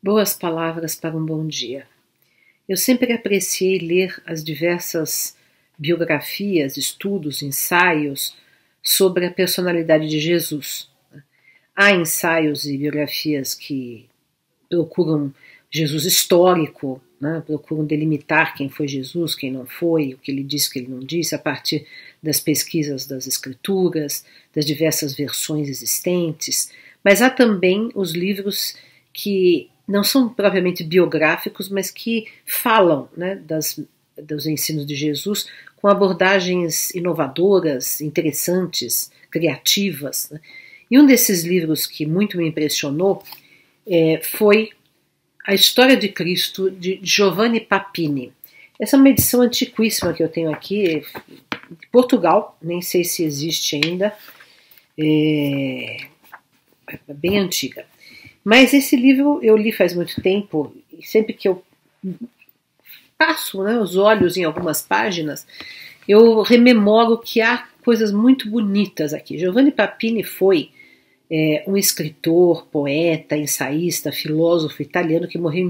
Boas palavras para um bom dia. Eu sempre apreciei ler as diversas biografias, estudos, ensaios sobre a personalidade de Jesus. Há ensaios e biografias que procuram Jesus histórico, né? Procuram delimitar quem foi Jesus, quem não foi, o que ele disse, o que ele não disse, a partir das pesquisas das escrituras, das diversas versões existentes. Mas há também os livros que não são propriamente biográficos, mas que falam, né, dos ensinos de Jesus com abordagens inovadoras, interessantes, criativas, né? E um desses livros que muito me impressionou foi A História de Cristo, de Giovanni Papini. Essa é uma edição antiquíssima que eu tenho aqui, de Portugal, nem sei se existe ainda, é bem antiga. Mas esse livro eu li faz muito tempo, e sempre que eu passo, né, os olhos em algumas páginas, eu rememoro que há coisas muito bonitas aqui. Giovanni Papini foi um escritor, poeta, ensaísta, filósofo italiano que morreu em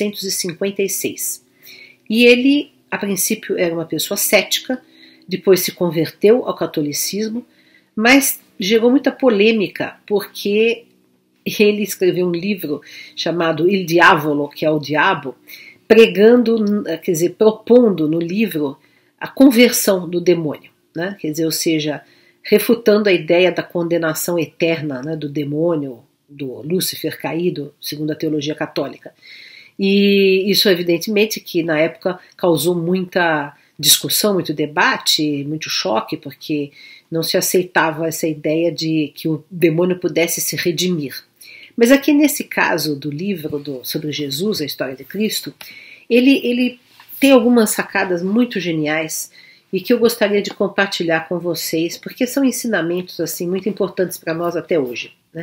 1956. E ele, a princípio, era uma pessoa cética, depois se converteu ao catolicismo, mas gerou muita polêmica, porque ele escreveu um livro chamado Il Diavolo, que é o diabo, pregando, quer dizer, propondo no livro a conversão do demônio, né? Quer dizer, ou seja, refutando a ideia da condenação eterna, né, do demônio, do Lúcifer caído, segundo a teologia católica. E isso, evidentemente, que na época causou muita discussão, muito debate, muito choque, porque não se aceitava essa ideia de que o demônio pudesse se redimir. Mas aqui nesse caso do livro sobre Jesus, a história de Cristo, ele tem algumas sacadas muito geniais e que eu gostaria de compartilhar com vocês, porque são ensinamentos assim muito importantes para nós até hoje, né?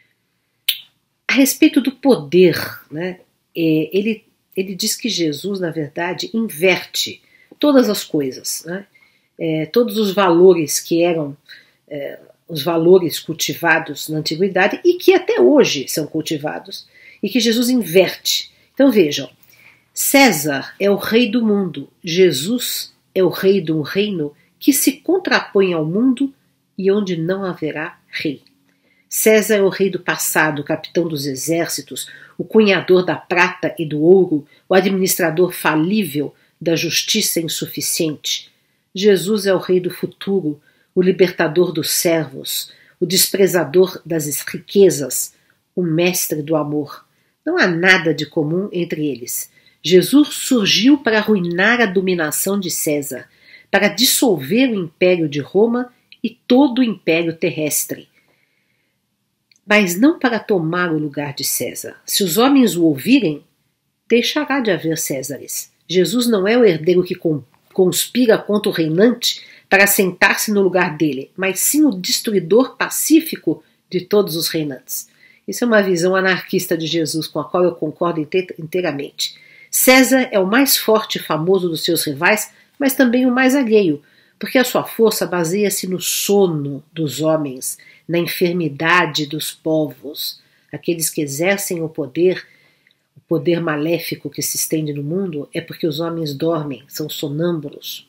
A respeito do poder, né? Ele diz que Jesus, na verdade, inverte todas as coisas, né? Todos os valores que eram os valores cultivados na antiguidade e que até hoje são cultivados, e que Jesus inverte. Então vejam, César é o rei do mundo, Jesus é o rei de um reino que se contrapõe ao mundo e onde não haverá rei. César é o rei do passado, o capitão dos exércitos, o cunhador da prata e do ouro, o administrador falível da justiça insuficiente. Jesus é o rei do futuro, o libertador dos servos, o desprezador das riquezas, o mestre do amor. Não há nada de comum entre eles. Jesus surgiu para arruinar a dominação de César, para dissolver o império de Roma e todo o império terrestre, mas não para tomar o lugar de César. Se os homens o ouvirem, deixará de haver Césares. Jesus não é o herdeiro que conspira contra o reinante para sentar-se no lugar dele, mas sim o destruidor pacífico de todos os reinantes. Isso é uma visão anarquista de Jesus, com a qual eu concordo inteiramente. César é o mais forte e famoso dos seus rivais, mas também o mais alheio, porque a sua força baseia-se no sono dos homens, na enfermidade dos povos. Aqueles que exercem o poder maléfico que se estende no mundo, é porque os homens dormem, são sonâmbulos.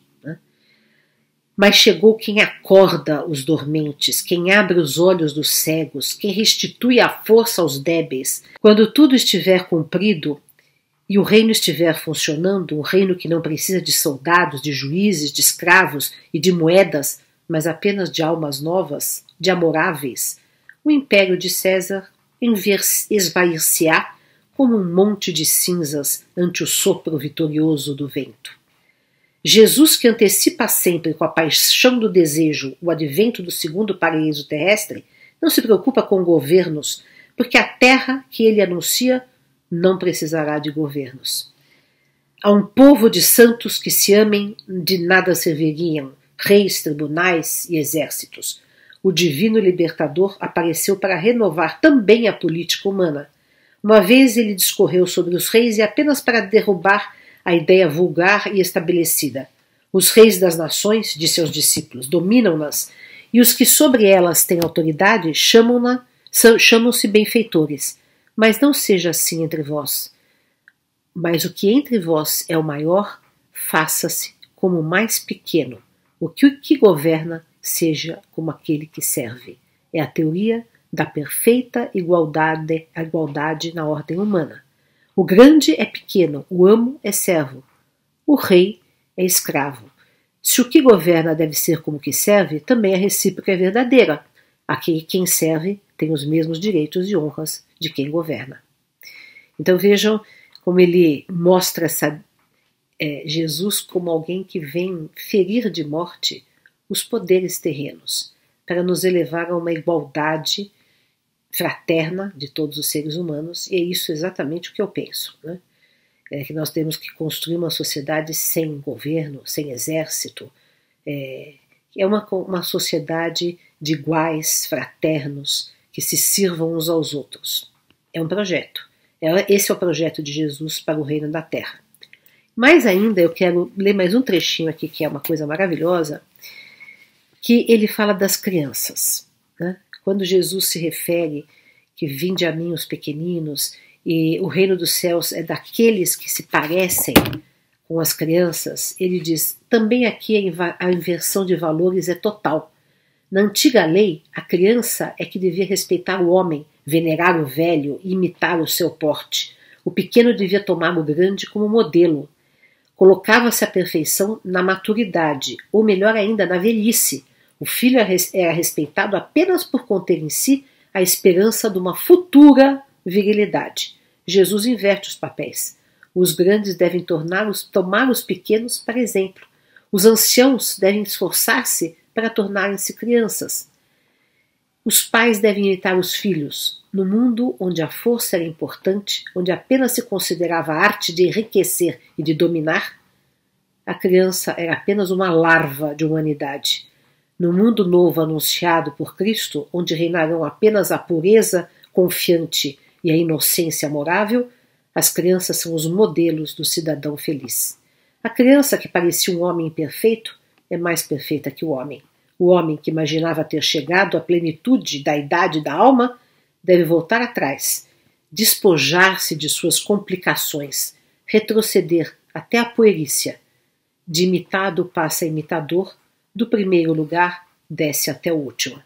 Mas chegou quem acorda os dormentes, quem abre os olhos dos cegos, quem restitui a força aos débeis. Quando tudo estiver cumprido e o reino estiver funcionando, um reino que não precisa de soldados, de juízes, de escravos e de moedas, mas apenas de almas novas, de amoráveis, o império de César esvair-se-á como um monte de cinzas ante o sopro vitorioso do vento. Jesus, que antecipa sempre com a paixão do desejo o advento do segundo paraíso terrestre, não se preocupa com governos, porque a terra que ele anuncia não precisará de governos. Há um povo de santos que se amem, de nada serviriam, reis, tribunais e exércitos. O divino libertador apareceu para renovar também a política humana. Uma vez ele discorreu sobre os reis e apenas para derrubar a ideia vulgar e estabelecida. Os reis das nações, de seus discípulos, dominam-nas, e os que sobre elas têm autoridade chamam-se benfeitores. Mas não seja assim entre vós. Mas o que entre vós é o maior, faça-se como o mais pequeno. O que governa seja como aquele que serve. É a teoria da perfeita igualdade na ordem humana. O grande é pequeno, o amo é servo, o rei é escravo. Se o que governa deve ser como o que serve, também a recíproca é verdadeira. Aqui quem serve tem os mesmos direitos e honras de quem governa. Então vejam como ele mostra Jesus como alguém que vem ferir de morte os poderes terrenos, para nos elevar a uma igualdade fraterna de todos os seres humanos, e é isso exatamente o que eu penso, né? É que nós temos que construir uma sociedade sem governo, sem exército, é uma sociedade de iguais, fraternos, que se sirvam uns aos outros. É um projeto. Esse é o projeto de Jesus para o reino da terra. Mais ainda, eu quero ler mais um trechinho aqui, que é uma coisa maravilhosa, que ele fala das crianças, né? Quando Jesus se refere que vinde a mim os pequeninos, e o reino dos céus é daqueles que se parecem com as crianças, ele diz, também aqui a inversão de valores é total. Na antiga lei, a criança é que devia respeitar o homem, venerar o velho e imitar o seu porte. O pequeno devia tomar o grande como modelo. Colocava-se a perfeição na maturidade, ou melhor ainda, na velhice. O filho era respeitado apenas por conter em si a esperança de uma futura virilidade. Jesus inverte os papéis. Os grandes devem tomar os pequenos para exemplo. Os anciãos devem esforçar-se para tornarem-se crianças. Os pais devem imitar os filhos. No mundo onde a força era importante, onde apenas se considerava a arte de enriquecer e de dominar, a criança era apenas uma larva de humanidade. No mundo novo anunciado por Cristo, onde reinarão apenas a pureza confiante e a inocência amorável, as crianças são os modelos do cidadão feliz. A criança que parecia um homem imperfeito é mais perfeita que o homem. O homem que imaginava ter chegado à plenitude da idade da alma deve voltar atrás, despojar-se de suas complicações, retroceder até a puerícia. De imitado passa a imitador, do primeiro lugar desce até o último.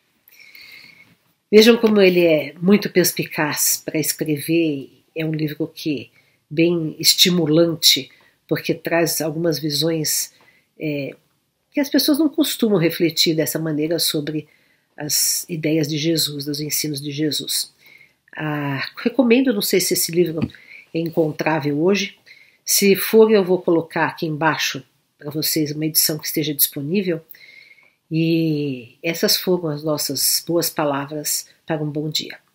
Vejam como ele é muito perspicaz para escrever, é um livro que bem estimulante, porque traz algumas visões que as pessoas não costumam refletir dessa maneira sobre as ideias de Jesus, dos ensinos de Jesus. Recomendo, não sei se esse livro é encontrável hoje. Se for, eu vou colocar aqui embaixo para vocês uma edição que esteja disponível. E essas foram as nossas boas palavras para um bom dia.